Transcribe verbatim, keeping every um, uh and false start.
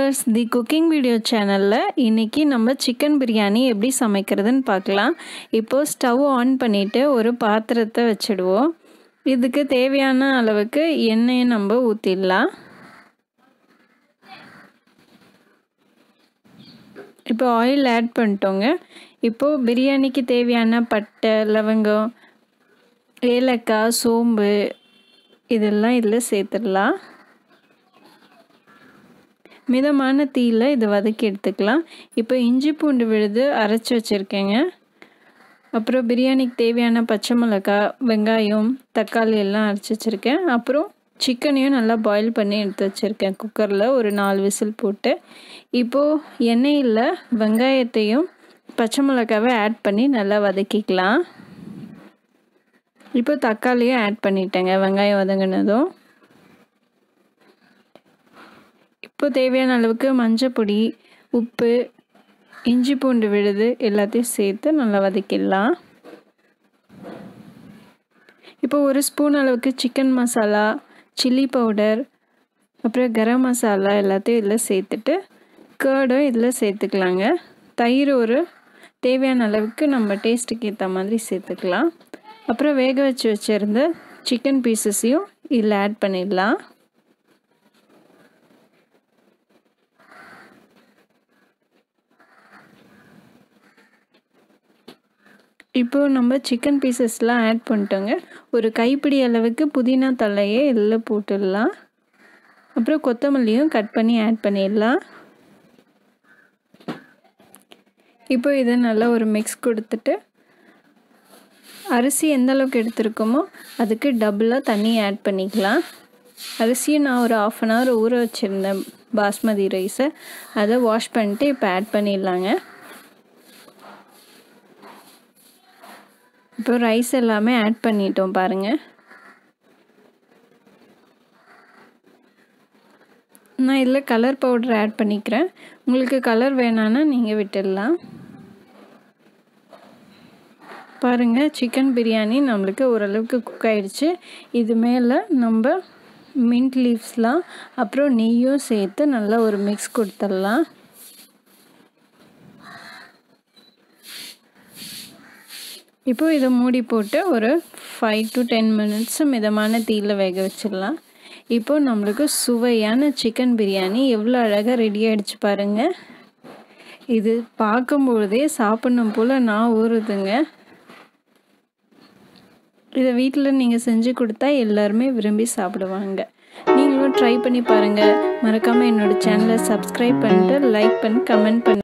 viewers, the cooking video channel la இன்னைக்கு நம்ம chicken biryani எப்படி சமைக்கிறதுன்னு பார்க்கலாம். இப்போ ஸ்டவ் ஆன் பண்ணிட்டு ஒரு பாத்திரத்தை வச்சிடுவோம். இதுக்கு தேவையான அளவுக்கு எண்ணெயை நம்ம ஊத்திடலாம். இப்போ ஆயில் ஆட் பண்ணிட்டோங்க. இப்போ பிரியாணிக்கு தேவையான பட்டை, லவங்கம், ஏலக்காய், சோம்பு இதெல்லாம் இதில் சேர்த்துடலாம். மிதமான தீயில் இதை வதக்கி எடுத்துக்கலாம். இப்போ இஞ்சி பூண்டு விழுது அரைச்சி வச்சுருக்கேங்க. அப்புறம் பிரியாணிக்கு தேவையான பச்சை மிளகாய், வெங்காயம், தக்காளி எல்லாம் அரைச்சி வச்சுருக்கேன். அப்புறம் சிக்கனையும் நல்லா பாயில் பண்ணி எடுத்து வச்சுருக்கேன் குக்கரில் ஒரு நாலு விசில் போட்டு. இப்போது எண்ணெயில் வெங்காயத்தையும் பச்சை மிளகாவை ஆட் பண்ணி நல்லா வதக்கிக்கலாம். இப்போ தக்காளியும் ஆட் பண்ணிட்டேங்க வெங்காயம் வதங்கினதும். இப்போ தேவையான அளவுக்கு மஞ்சள் பொடி, உப்பு, இஞ்சி பூண்டு விழுது எல்லாத்தையும் சேர்த்து நல்லா வதக்கிடலாம். இப்போ ஒரு ஸ்பூன் அளவுக்கு சிக்கன் மசாலா, சில்லி பவுடர், அப்புறம் கரம் மசாலா எல்லாத்தையும் இதில் சேர்த்துட்டு கர்டும் இதில் சேர்த்துக்கலாங்க. தயிர் ஒரு தேவையான அளவுக்கு நம்ம டேஸ்ட்டுக்கு ஏற்ற மாதிரி சேர்த்துக்கலாம். அப்புறம் வேக வச்சு வச்சுருந்த சிக்கன் பீசஸையும் இதில் ஆட் பண்ணிடலாம். இப்போது நம்ம சிக்கன் பீசஸ்லாம் ஆட் பண்ணிட்டோங்க. ஒரு கைப்பிடி அளவுக்கு புதினா தழையை இதில் போட்டுடலாம். அப்புறம் கொத்தமல்லியும் கட் பண்ணி ஆட் பண்ணிடலாம். இப்போ இதை நல்லா ஒரு மிக்ஸ் கொடுத்துட்டு அரிசி எந்த அளவுக்கு எடுத்துருக்கோமோ அதுக்கு டபுளாக தண்ணி ஆட் பண்ணிக்கலாம். அரிசியை நான் ஒரு ஆஃப் அன் ஹவர் ஊற வச்சுருந்தேன் பாஸ்மதி ரைஸை. அதை வாஷ் பண்ணிட்டு இப்போ ஆட் பண்ணிடலாங்க. இப்போ ரைஸ் எல்லாமே ஆட் பண்ணிட்டோம் பாருங்கள். நான் இதில் கலர் பவுடர் ஆட் பண்ணிக்கிறேன். உங்களுக்கு கலர் வேணான்னா நீங்கள் விட்டுடலாம். பாருங்கள், சிக்கன் பிரியாணி நம்மளுக்கு ஓரளவுக்கு குக் ஆகிடுச்சு. இது மேலே நம்ம மின்ட் லீவ்ஸ்லாம் அப்புறம் நெய்யும் சேர்த்து நல்லா ஒரு மிக்ஸ் கொடுத்துடலாம். இப்போ இதை மூடி போட்டு ஒரு ஃபைவ் டு டென் மினிட்ஸ் மிதமான தீயில் வேக வச்சிடலாம். இப்போ நம்மளுக்கு சுவையான சிக்கன் பிரியாணி எவ்வளோ அழகாக ரெடி ஆகிடுச்சு பாருங்கள். இது பார்க்கும்பொழுதே சாப்பிடணும் போல் நான் ஊறுதுங்க. இதை வீட்டில் நீங்கள் செஞ்சு கொடுத்தா எல்லாருமே விரும்பி சாப்பிடுவாங்க. நீங்களும் ட்ரை பண்ணி பாருங்கள். மறக்காமல் என்னோடய சேனலை சப்ஸ்கிரைப் பண்ணிட்டு லைக் பண்ணி கமெண்ட் பண்ணி